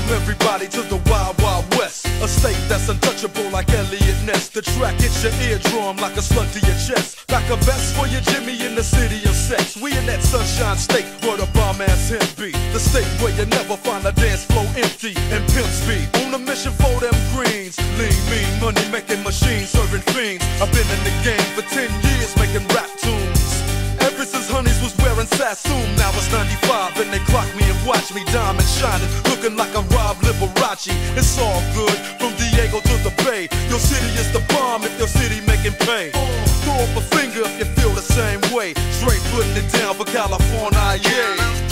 everybody to the Wild Wild West, a state that's untouchable like Elliot Ness. The track hits your eardrum like a slug to your chest. Back a vest for your Jimmy in the city of sex. We in that sunshine state where the bomb ass him be. The state where you never find a dance floor empty and pimp speed. On a mission for them greens. Lean, mean, money making machines serving fiends. I've been in the game for 10 years making rap tunes. Ever since Honeys was wearing Sassoon. Now it's 95 and they clock me and watch me diamond shining, looking like a Rob Liberace. It's all good from Diego to the Bay. Your city is the bomb if your city making pay. Throw up a finger if you feel the same way. Straight putting it down for California, yeah.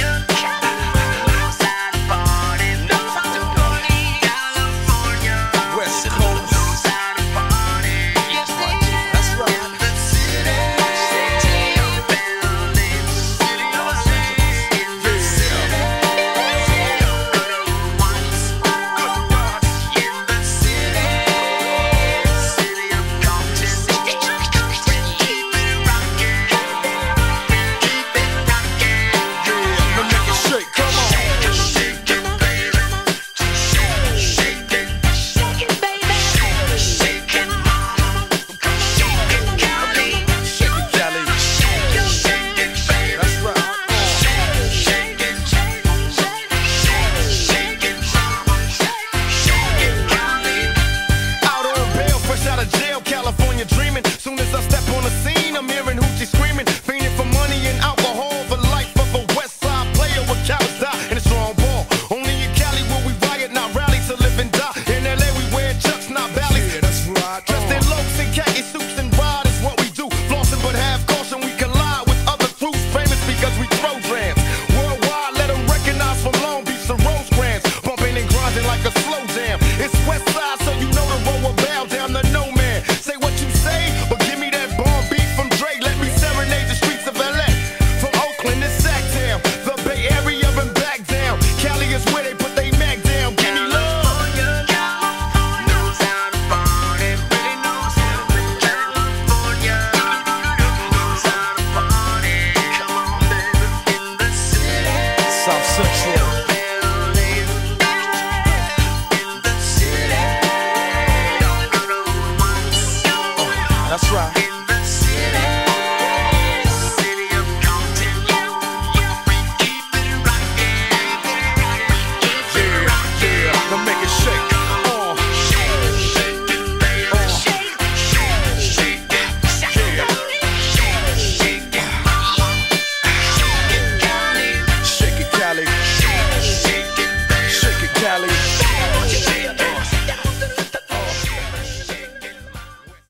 California dreaming. Soon as I step on the scene, I'm hearing hoochie screaming, fiending for money and alcohol, the life of a West Side player with cowards die in a strong ball. Only in Cali will we riot, not rally to live and die. In LA we wear chucks, not valleys. Yeah, that's right. Dressed in locs and khaki suits and ride is what we do. Flossing but have caution, we collide with other crews, famous because we throw drams. Worldwide, let them recognize from Long Beach to Rosecrans, bumping and grinding like a slow jam. It's West Side, so you know the road will bow down to no man. Say what you say, but give me that bomb beat from Dre. Let me serenade the streets of LA. From Oakland to Sacktown, the Bay Area and back down. Cali is where they put they Mac down. Give me love. South Central.